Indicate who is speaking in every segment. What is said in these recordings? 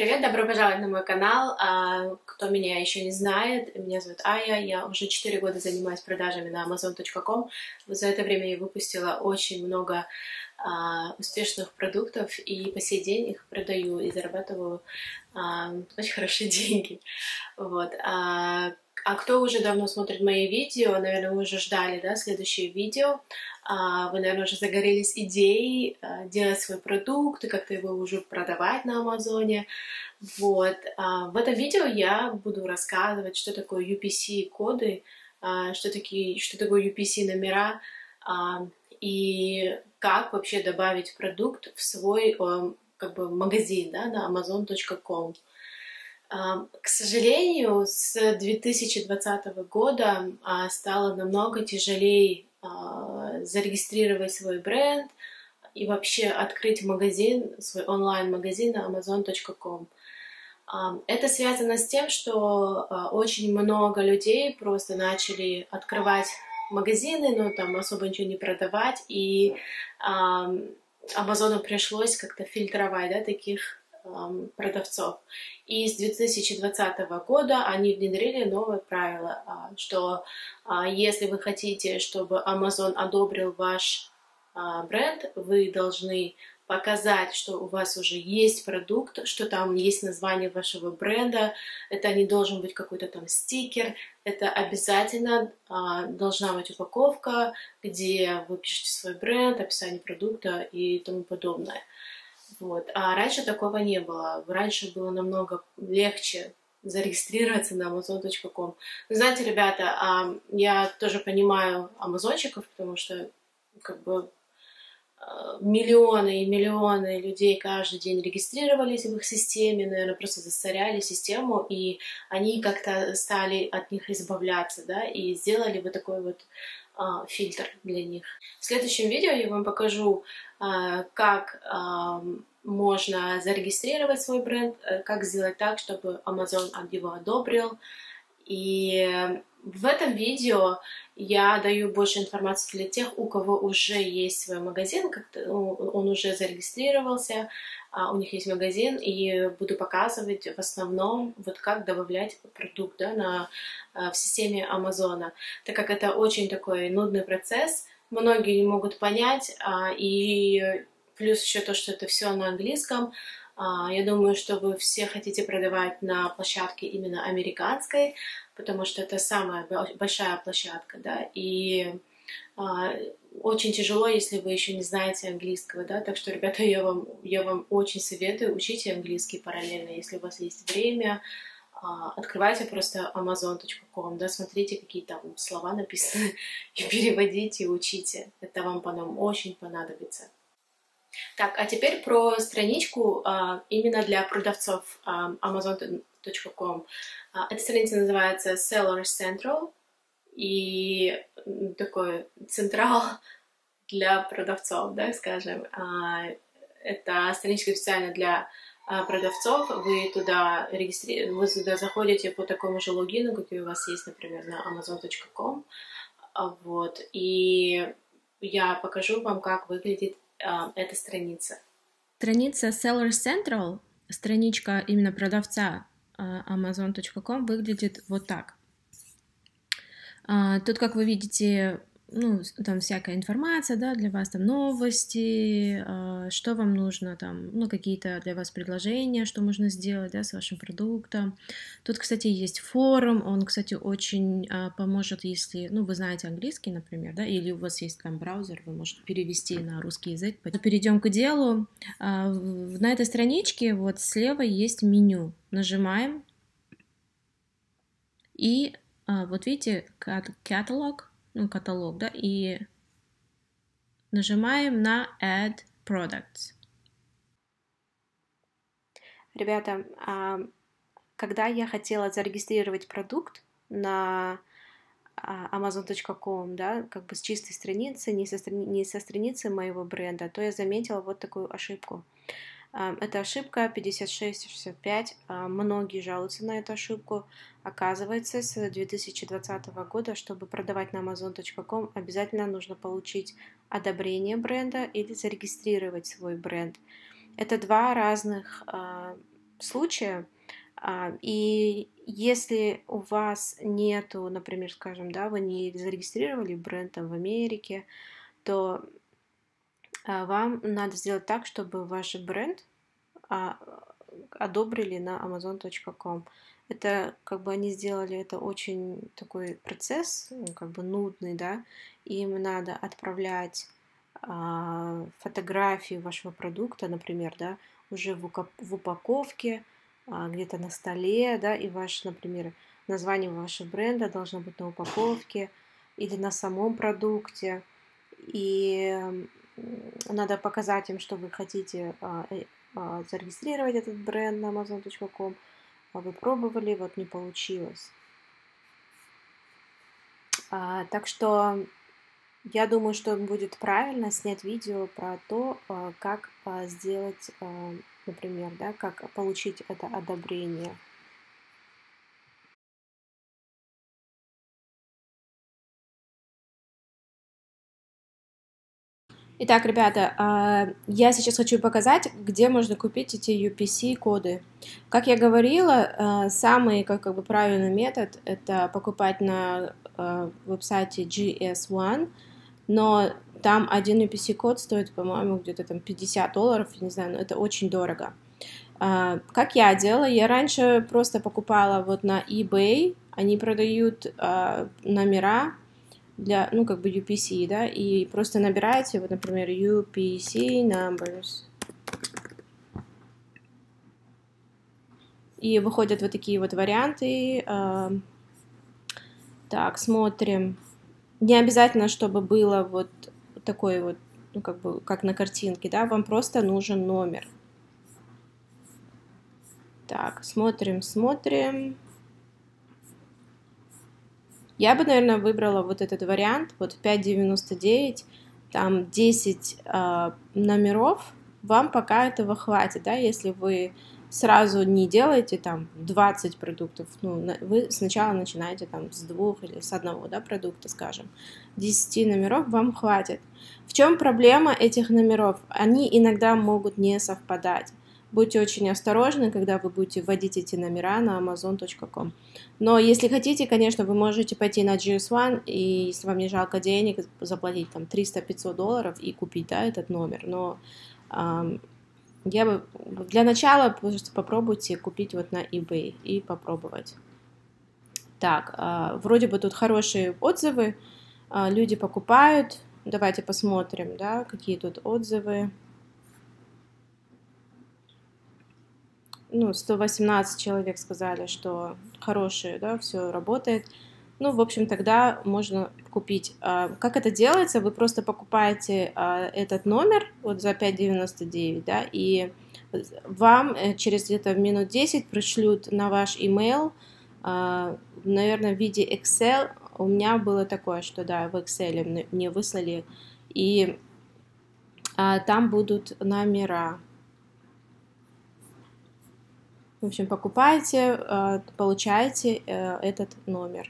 Speaker 1: Всем привет, добро пожаловать на мой канал. Кто меня еще не знает, меня зовут Ая, я уже 4 года занимаюсь продажами на Amazon.com. За это время я выпустила очень много успешных продуктов и по сей день их продаю и зарабатываю очень хорошие деньги. Вот. А кто уже давно смотрит мои видео, наверное, вы уже ждали, да, следующее видео. Вы, наверное, уже загорелись идеей делать свой продукт и как-то его уже продавать на Амазоне. Вот. В этом видео я буду рассказывать, что такое UPC-коды, что такое UPC-номера и как вообще добавить продукт в свой как бы магазин, да, на Amazon.com. К сожалению, с 2020 года стало намного тяжелее зарегистрировать свой бренд и вообще открыть магазин, свой онлайн-магазин на Amazon.com. Это связано с тем, что очень много людей просто начали открывать магазины, но там особо ничего не продавать, и Амазону пришлось как-то фильтровать, да, таких продавцов. И с 2020 года они внедрили новое правило, что если вы хотите, чтобы Amazon одобрил ваш бренд, вы должны показать, что у вас уже есть продукт, что там есть название вашего бренда, это не должен быть какой-то там стикер, это обязательно должна быть упаковка, где вы пишете свой бренд, описание продукта и тому подобное. Вот. А раньше такого не было. Раньше было намного легче зарегистрироваться на Amazon.com. Но знаете, ребята, я тоже понимаю амазонщиков, потому что как бы миллионы и миллионы людей каждый день регистрировались в их системе, наверное, просто засоряли систему, и они как-то стали от них избавляться, да, и сделали вот такой вот фильтр для них. В следующем видео я вам покажу, как можно зарегистрировать свой бренд, как сделать так, чтобы Amazon его одобрил. И в этом видео я даю больше информации для тех, у кого уже есть свой магазин, он уже зарегистрировался, у них есть магазин, и буду показывать в основном, вот как добавлять продукт, да, в системе Амазона, так как это очень такой нудный процесс, многие не могут понять, и плюс еще то, что это все на английском. Я думаю, что вы все хотите продавать на площадке именно американской, потому что это самая большая площадка, да, и очень тяжело, если вы еще не знаете английского, да, так что, ребята, я вам очень советую, учите английский параллельно, если у вас есть время, открывайте просто amazon.com, да, смотрите, какие там слова написаны, и переводите, и учите, это вам потом очень понадобится. Так, а теперь про страничку именно для продавцов amazon.com. Эта страница называется Seller Central, и такой централ для продавцов, да, скажем. Это страничка специально для продавцов. Вы туда заходите по такому же логину, какой у вас есть, например, на amazon.com. Вот, и я покажу вам, как выглядит эта страница.
Speaker 2: Страница Seller Central, страничка именно продавца amazon.com выглядит вот так. Тут, как вы видите, ну, там всякая информация, да, для вас, там новости, что вам нужно, там, ну, какие-то для вас предложения, что можно сделать, да, с вашим продуктом. Тут, кстати, есть форум, он, кстати, очень поможет, если, ну, вы знаете английский, например, да, или у вас есть там браузер, вы можете перевести на русский язык. Перейдем к делу. На этой страничке вот слева есть меню. Нажимаем, и вот видите, каталог, ну, каталог, да, и нажимаем на Add Products.
Speaker 1: Ребята, когда я хотела зарегистрировать продукт на amazon.com, да, как бы с чистой страницы, не со страницы моего бренда, то я заметила вот такую ошибку. Это ошибка 5665, многие жалуются на эту ошибку. Оказывается, с 2020 года, чтобы продавать на amazon.com, обязательно нужно получить одобрение бренда или зарегистрировать свой бренд. Это два разных
Speaker 2: случае. И если у вас нету, например, скажем, да, вы не зарегистрировали бренд там в Америке, то вам надо сделать так, чтобы ваш бренд одобрили на amazon.com. Это как бы они сделали это очень такой процесс, как бы нудный, да, им надо отправлять фотографии вашего продукта, например, да, уже в упаковке, где-то на столе, да, и ваш, например, название вашего бренда должно быть на упаковке или на самом продукте. И надо показать им, что вы хотите зарегистрировать этот бренд на amazon.com, а вы пробовали, вот не получилось. Так что я думаю, что будет правильно снять видео про то, как сделать, например, да, как получить это одобрение. Итак, ребята, я сейчас хочу показать, где можно купить эти UPC-коды. Как я говорила, самый как бы правильный метод – это покупать на веб-сайте GS1, но там один UPC-код стоит, по-моему, где-то там $50, я не знаю, но это очень дорого. Как я делала? Я раньше просто покупала вот на eBay, они продают номера для, ну, как бы UPC, да, и просто набираете, вот, например, UPC numbers. И выходят вот такие вот варианты. Так, смотрим. Не обязательно, чтобы было вот такой вот, ну, как бы, как на картинке, да, вам просто нужен номер. Так, смотрим. Я бы, наверное, выбрала вот этот вариант, вот 5,99, там 10 номеров, вам пока этого хватит, да, если вы сразу не делаете там 20 продуктов, ну, вы сначала начинаете там с 2 или с 1, да, продукта, скажем, 10 номеров вам хватит. В чем проблема этих номеров? Они иногда могут не совпадать. Будьте очень осторожны, когда вы будете вводить эти номера на amazon.com. Но если хотите, конечно, вы можете пойти на GS1, и если вам не жалко денег, заплатить там $300-500 и купить, да, этот номер. Но я бы для начала просто попробуйте купить вот на eBay и попробовать. Так, вроде бы тут хорошие отзывы, люди покупают. Давайте посмотрим, да, какие тут отзывы. Ну, 118 человек сказали, что хорошие, да, все работает. Ну, в общем, тогда можно купить. Как это делается? Вы просто покупаете этот номер вот за 5,99, да, и вам через где-то минут 10 пришлют на ваш email, наверное, в виде Excel. У меня было такое, что, да, в Excel мне выслали, и там будут номера. В общем, покупаете, получаете этот номер.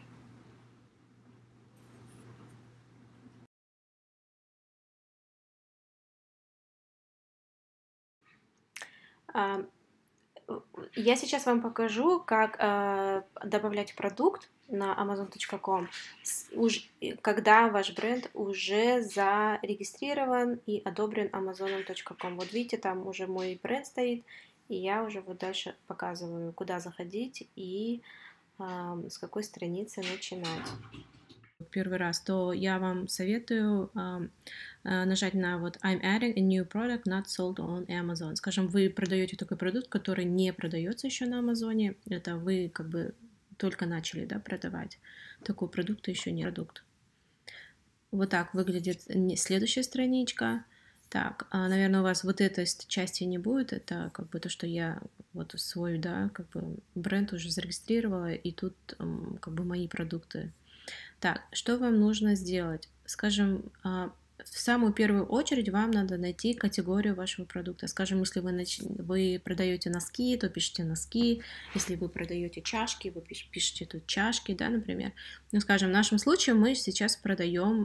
Speaker 2: Я сейчас вам покажу, как добавлять продукт на amazon.com, когда ваш бренд уже зарегистрирован и одобрен amazon.com. Вот видите, там уже мой бренд стоит, и я уже вот дальше показываю, куда заходить и с какой страницы начинать. Первый раз, то я вам советую нажать на вот I'm adding a new product not sold on Amazon. Скажем, вы продаете такой продукт, который не продается еще на Амазоне. Это вы как бы только начали, да, продавать. Такой продукт еще не продукт. Вот так выглядит следующая страничка. Так, наверное, у вас вот этой части не будет. Это как бы то, что я вот свой, да, как бы бренд уже зарегистрировала, и тут как бы мои продукты. Так, что вам нужно сделать? Скажем, в самую первую очередь вам надо найти категорию вашего продукта. Скажем, если вы продаете носки, то пишите носки. Если вы продаете чашки, вы пишите тут чашки, да, например. Ну, скажем, в нашем случае мы сейчас продаем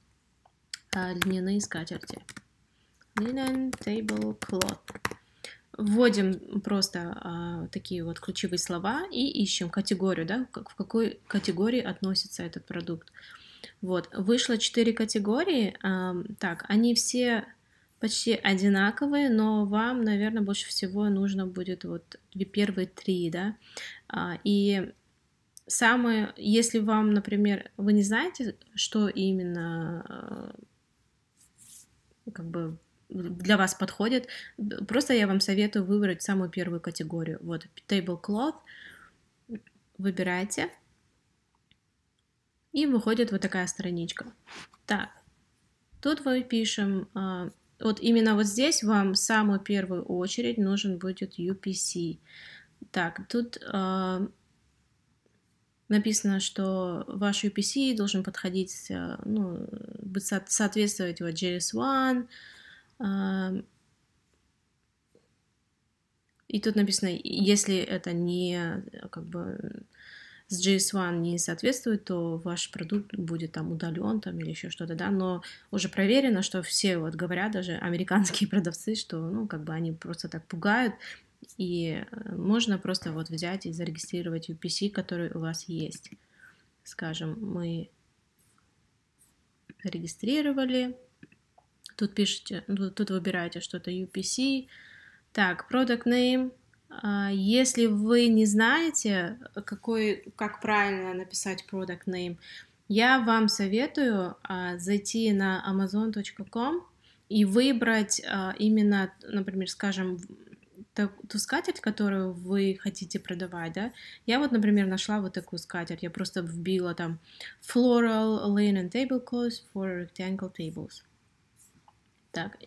Speaker 2: льняные скатерти. Linen tablecloth. Вводим просто такие вот ключевые слова и ищем категорию, да, в какой категории относится этот продукт. Вот, вышло 4 категории. Так, они все почти одинаковые, но вам, наверное, больше всего нужно будет вот первые 3, да. И самое, если вам, например, вы не знаете, что именно как бы для вас подходит, просто я вам советую выбрать самую первую категорию. Вот, tablecloth, выбирайте, и выходит вот такая страничка. Так, тут мы пишем, вот именно вот здесь вам в самую первую очередь нужен будет UPC. Так, тут написано, что ваш UPC должен подходить, ну, соответствовать вот JS1. И тут написано, если это не как бы с JS1 не соответствует, то ваш продукт будет там удален там, или еще что-то, да, но уже проверено, что все вот говорят, даже американские продавцы, что, ну, как бы они просто так пугают, и можно просто вот взять и зарегистрировать UPC, который у вас есть. Скажем, мы регистрировали, тут пишите, тут выбираете что-то UPC, так, product name. Если вы не знаете, как правильно написать product name, я вам советую зайти на amazon.com и выбрать именно, например, скажем, ту скатерть, которую вы хотите продавать, да. Я вот, например, нашла вот такую скатерть, я просто вбила там floral linen tablecloth for rectangle tables. Так,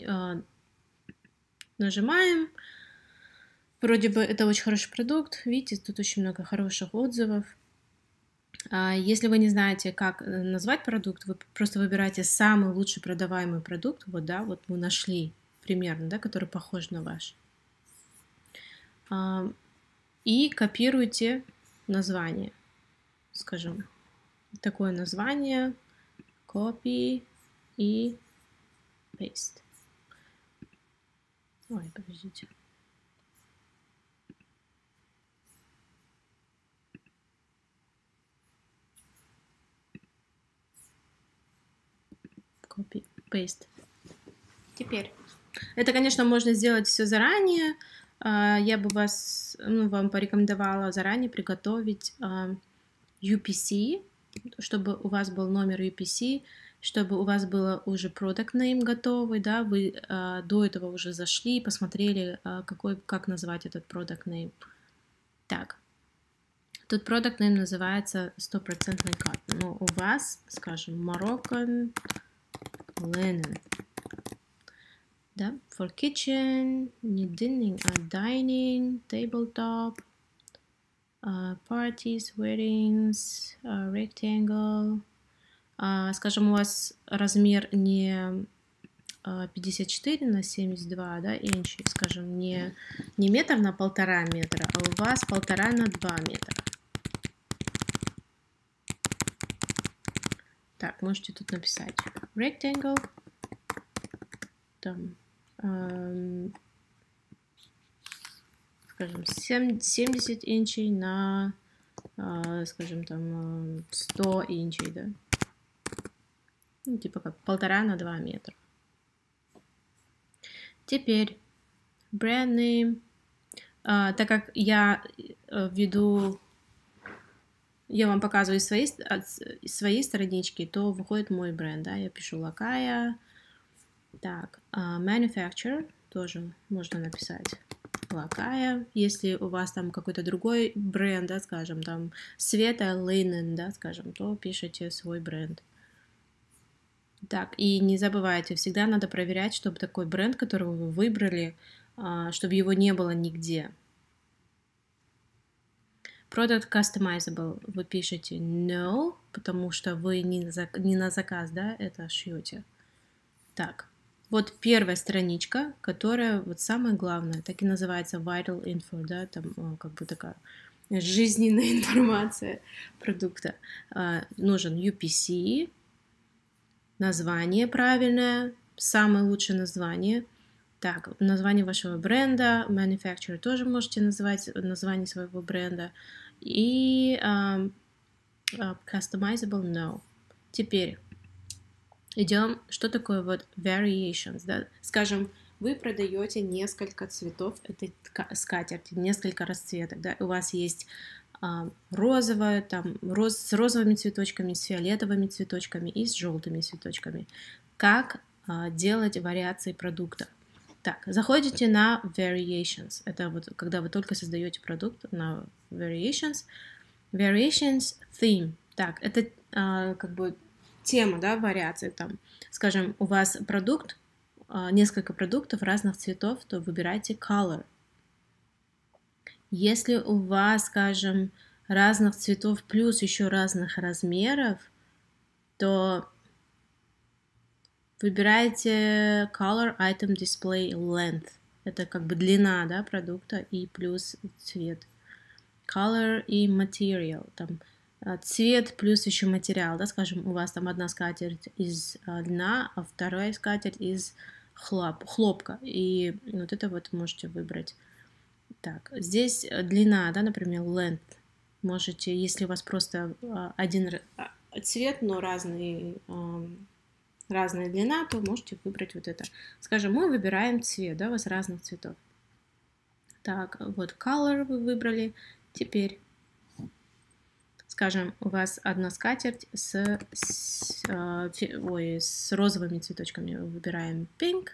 Speaker 2: нажимаем. Вроде бы это очень хороший продукт. Видите, тут очень много хороших отзывов. Если вы не знаете, как назвать продукт, вы просто выбираете самый лучший продаваемый продукт. Вот, да, вот мы нашли примерно, да, который похож на ваш. И копируйте название. Скажем, такое название. Copy и paste. Ой, подождите. Copy, paste. Теперь. Это, конечно, можно сделать все заранее. Я бы вам порекомендовала заранее приготовить UPC, чтобы у вас был номер UPC, чтобы у вас было уже product name готовый, да, вы до этого уже зашли, посмотрели, как назвать этот product name. Так, тут product name называется 100% cotton, но у вас, скажем, Moroccan linen. Да, for kitchen, knitting and dining, tabletop, parties, weddings, rectangle. Скажем, у вас размер не 54 на 72, да, инчи, скажем, не метр на 1,5 метра, а у вас 1,5 на 2 метра. Так, можете тут написать rectangle, там, скажем, 70 инчей на, скажем, там, 100 инчей, да. Ну, типа как 1,5 на 2 метра. Теперь brand name. Так как я вам показываю свои странички, то выходит мой бренд, да, я пишу Лакая. Так, manufacturer тоже можно написать Лакая. Если у вас там какой-то другой бренд, да, скажем, там Света Linen, да, скажем, то пишите свой бренд. Так, и не забывайте, всегда надо проверять, чтобы такой бренд, который вы выбрали, чтобы его не было нигде. Product customizable вы пишете no, потому что вы не на заказ, да, это шьете. Так, вот первая страничка, которая вот самое главное, так и называется vital info, да, там как бы такая жизненная информация продукта. Нужен UPC, название правильное, самое лучшее название, Так, название вашего бренда, manufacturer тоже можете называть название своего бренда. И customizable, no. Теперь идем, что такое вот variations, да? Скажем, вы продаете несколько цветов этой скатерти, несколько расцветок, да? У вас есть розовая, там, с розовыми цветочками, с фиолетовыми цветочками и с желтыми цветочками. Как делать вариации продукта? Так, заходите на variations. Это вот когда вы только создаете продукт на variations. Variations theme. Так, это как бы тема, да, вариации. Там, скажем, у вас продукт, несколько продуктов разных цветов, то выбирайте color. Если у вас, скажем, разных цветов плюс еще разных размеров, то выбирайте Color Item Display Length. Это как бы длина, да, продукта и плюс цвет. Color и Material. Там цвет плюс еще материал, да, скажем, у вас там одна скатерть из льна, а вторая скатерть из хлопка. И вот это вот можете выбрать. Так, здесь длина, да, например, length. Можете, если у вас просто один цвет, но разная длина, то можете выбрать вот это. Скажем, мы выбираем цвет, да, у вас разных цветов. Так, вот color вы выбрали. Теперь, скажем, у вас одна скатерть с розовыми цветочками. Выбираем pink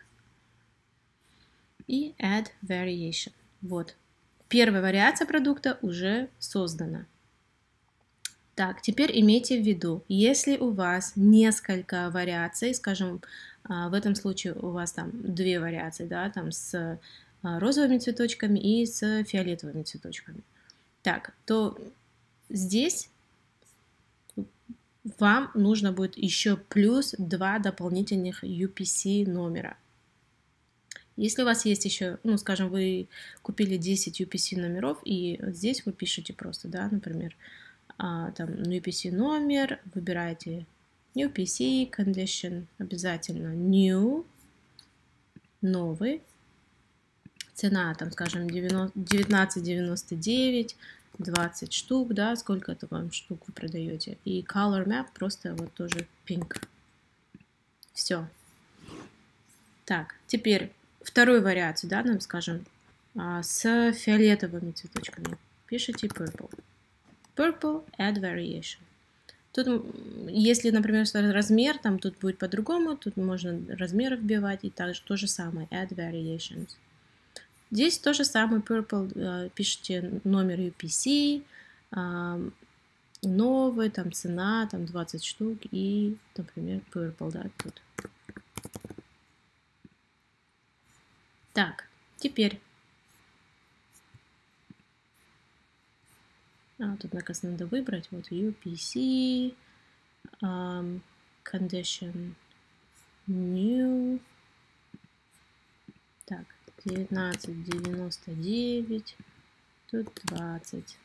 Speaker 2: и add variation. Вот. Первая вариация продукта уже создана. Так, теперь имейте в виду, если у вас несколько вариаций, скажем, в этом случае у вас там две вариации, да, там с розовыми цветочками и с фиолетовыми цветочками. Так, то здесь вам нужно будет еще плюс 2 дополнительных UPC номера. Если у вас есть еще, ну, скажем, вы купили 10 UPC номеров, и здесь вы пишете просто, да, например, там UPC номер, выбираете UPC condition, обязательно new, новый, цена, там, скажем, 19,99, 20 штук, да, сколько это вам штук вы продаете, и color map просто вот тоже pink. Все. Так, теперь вторую вариацию, да, нам, скажем, с фиолетовыми цветочками. Пишите purple. Purple, add variation. Тут, если, например, размер, там тут будет по-другому, тут можно размер вбивать, и также то же самое, add variations. Здесь то же самое, purple, пишите номер UPC, новый, там цена, там 20 штук, и, например, purple, да, тут. Так, теперь. Тут, наконец, надо выбрать. Вот UPC, condition new. Так, 19,99. Тут 20.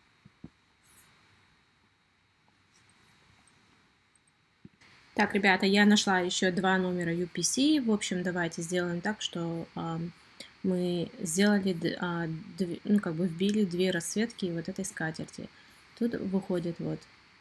Speaker 2: Так, ребята, я нашла еще два номера UPC. В общем, давайте сделаем так, что мы сделали, ну, как бы вбили две расцветки вот этой скатерти. Тут выходит вот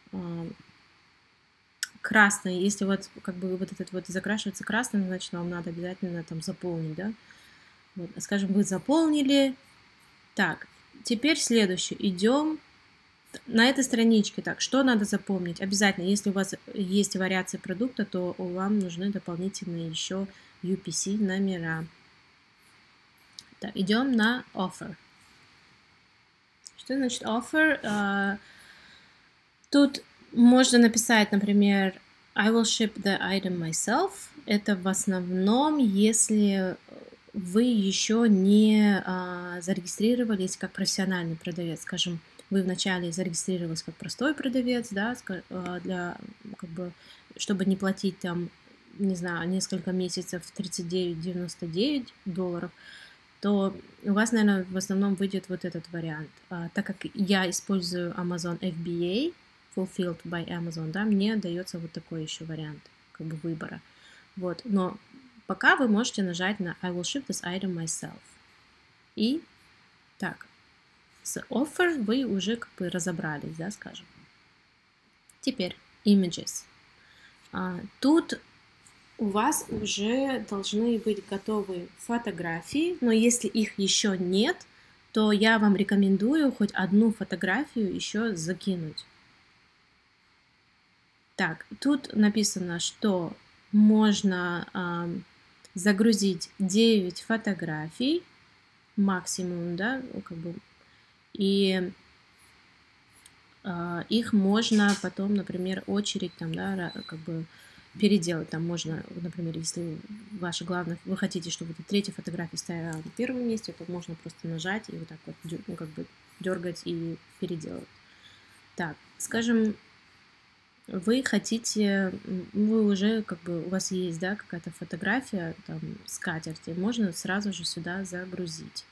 Speaker 2: красный. Если вот как бы вот этот вот закрашивается красным, значит, вам надо обязательно там заполнить, да. Вот, скажем, вы заполнили. Так, теперь следующее. Идем на этой страничке. Так, что надо запомнить? Обязательно, если у вас есть вариации продукта, то вам нужны дополнительные еще UPC номера. Так, идем на offer. Что значит offer? Тут можно написать, например, I will ship the item myself. Это в основном, если вы еще не зарегистрировались как профессиональный продавец. Скажем, вы вначале зарегистрировались как простой продавец, да, для, как бы, чтобы не платить там, не знаю, несколько месяцев $39.99, то у вас, наверное, в основном выйдет вот этот вариант. Так как я использую Amazon FBA, Fulfilled by Amazon, да, мне дается вот такой еще вариант как бы выбора. Вот. Но пока вы можете нажать на I will ship this item myself. И так, с offer вы уже как бы разобрались, да, скажем. Теперь images. Тут у вас уже должны быть готовы фотографии, но если их еще нет, то я вам рекомендую хоть одну фотографию еще закинуть. Так, тут написано, что можно загрузить 9 фотографий максимум, да, как бы, и их можно потом, например, очередь там, да, как бы переделать. Там можно, например, если ваша главная, вы хотите, чтобы эта третья фотография стояла на первом месте, то можно просто нажать и вот так вот, ну, как бы дергать и переделать. Так, скажем, вы хотите, вы уже как бы у вас есть, да, какая-то фотография там скатерти, можно сразу же сюда загрузить.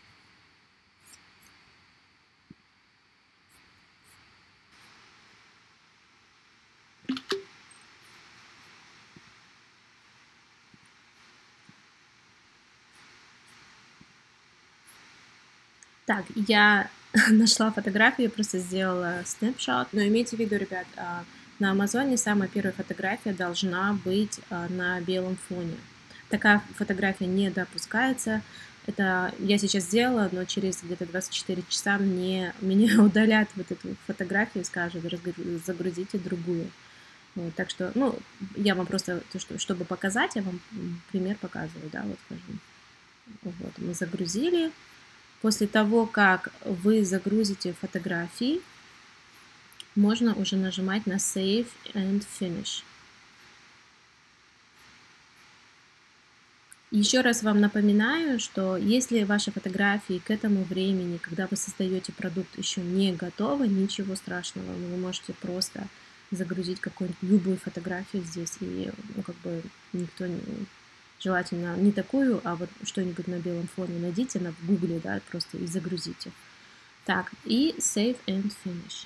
Speaker 2: Так, я нашла фотографию, я просто сделала снапшот, но имейте в виду, ребят, на Амазоне самая первая фотография должна быть на белом фоне. Такая фотография не допускается. Это я сейчас сделала, но через где-то 24 часа меня удалят вот эту фотографию и скажут, загрузите другую. Вот, так что, ну, я вам просто, чтобы показать, я вам пример показываю, да, вот скажем. Вот, мы загрузили. После того, как вы загрузите фотографии, можно уже нажимать на Save and Finish. Еще раз вам напоминаю, что если ваши фотографии к этому времени, когда вы создаете продукт, еще не готовы, ничего страшного, вы можете просто загрузить какую-нибудь любую фотографию здесь, и ну, как бы никто не... Желательно не такую, а вот что-нибудь на белом фоне найдите в гугле, да, просто и загрузите. Так, и Save and Finish.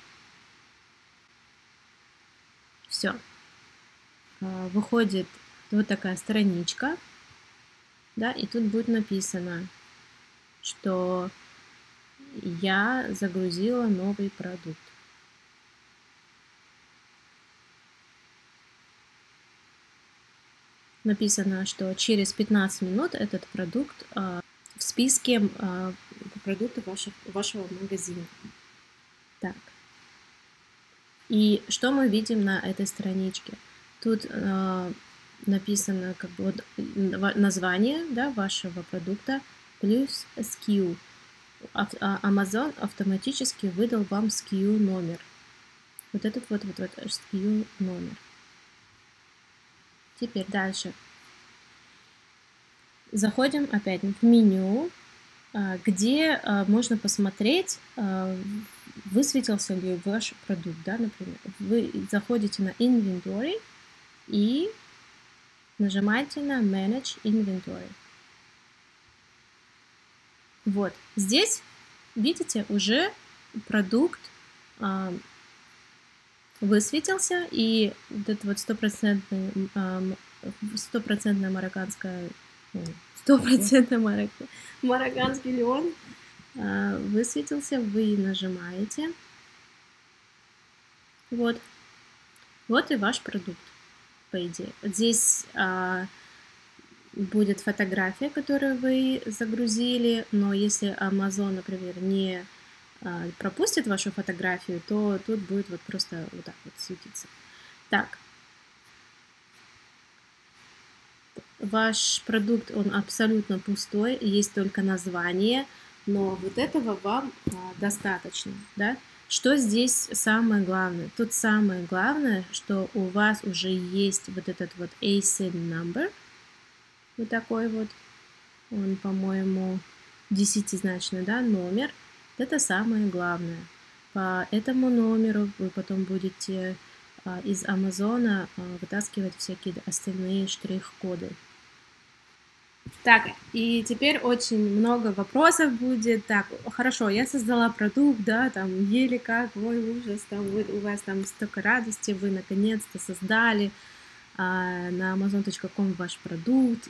Speaker 2: Все. Выходит вот такая страничка, да, и тут будет написано, что я загрузила новый продукт. Написано, что через 15 минут этот продукт в списке продуктов вашего магазина. Так. И что мы видим на этой страничке? Тут написано как бы вот название, да, вашего продукта плюс SKU. Amazon автоматически выдал вам SKU номер. Вот этот вот SKU номер. Теперь дальше. Заходим опять в меню, где можно посмотреть, высветился ли ваш продукт, да, например. Вы заходите на Inventory и нажимаете на Manage Inventory. Вот. Здесь, видите, уже продукт высветился, и вот это вот стопроцентная марокканская, марокканский леон высветился, вы нажимаете. Вот. Вот и ваш продукт, по идее. Вот здесь будет фотография, которую вы загрузили, но если Amazon, например, не пропустит вашу фотографию, то тут будет вот просто вот так вот светиться. Так. Ваш продукт, он абсолютно пустой, есть только название, но вот этого вам достаточно, да? Что здесь самое главное? Тут самое главное, что у вас уже есть вот этот вот ASIN number, вот такой вот, он, по-моему, 10-значный, да, номер. Это самое главное. По этому номеру вы потом будете из Амазона вытаскивать всякие остальные штрих-коды. Так, и теперь очень много вопросов будет. Так, хорошо, я создала продукт, да, там, еле как, ой, ужас, там, у вас там столько радости, вы наконец-то создали, на amazon.com ваш продукт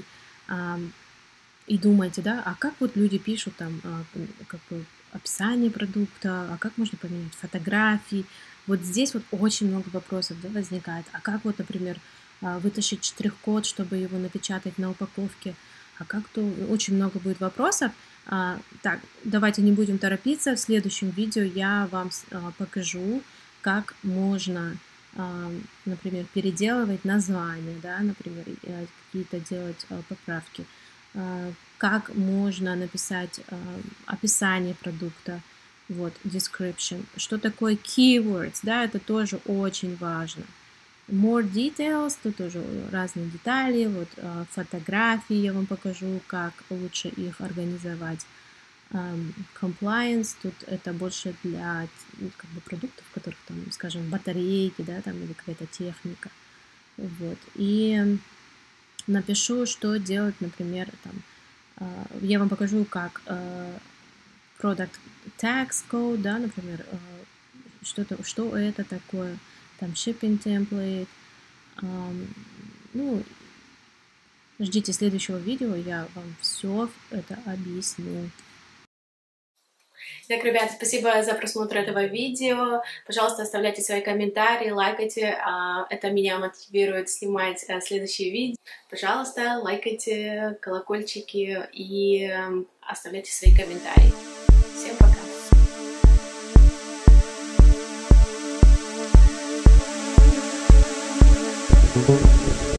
Speaker 2: и думаете, да, а как вот люди пишут там как бы описание продукта, а как можно поменять фотографии. Вот здесь вот очень много вопросов, да, возникает. А как вот, например, вытащить штрих-код, чтобы его напечатать на упаковке? А как-то очень много будет вопросов. Так, давайте не будем торопиться. В следующем видео я вам покажу, как можно, например, переделывать название, да, например, какие-то делать поправки. Как можно написать описание продукта, вот, description. Что такое keywords, да, это тоже очень важно. More details, тут тоже разные детали, вот фотографии я вам покажу, как лучше их организовать. Compliance, тут это больше для как бы продуктов, в которых там, скажем, батарейки, да, там или какая-то техника. Вот. И напишу, что делать, например, там, я вам покажу, как product tags code, да, например, что это такое, там shipping template. Ну, ждите следующего видео, я вам все это объясню.
Speaker 1: Так, ребят, спасибо за просмотр этого видео. Пожалуйста, оставляйте свои комментарии, лайкайте. Это меня мотивирует снимать следующие видео. Пожалуйста, лайкайте, колокольчики и оставляйте свои комментарии. Всем пока!